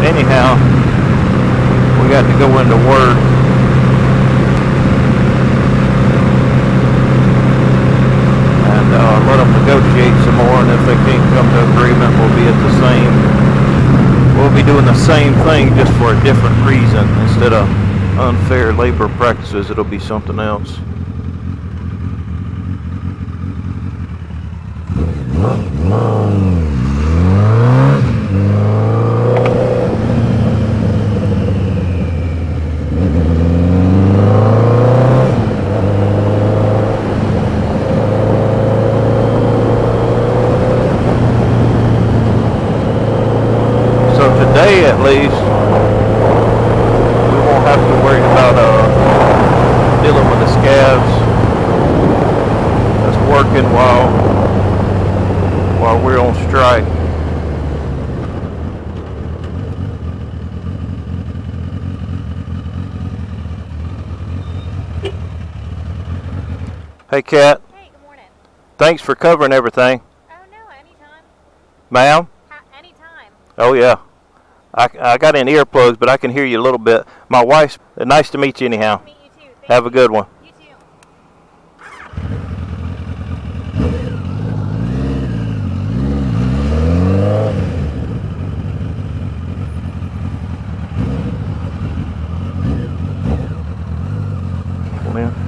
anyhow, we got to go into work. And let them negotiate some more, and if they can't come to agreement, we'll be doing the same thing just for a different reason. Instead of unfair labor practices, it'll be something else. Today, at least, we won't have to worry about dealing with the scabs that's working while we're on strike. Hey, Kat. Hey, good morning. Thanks for covering everything. Oh, no, anytime. Ma'am? Anytime. Oh, yeah. I got in earplugs, but I can hear you a little bit. My wife's nice to meet you anyhow. Nice to meet you too. Have a good one. You too. Come in.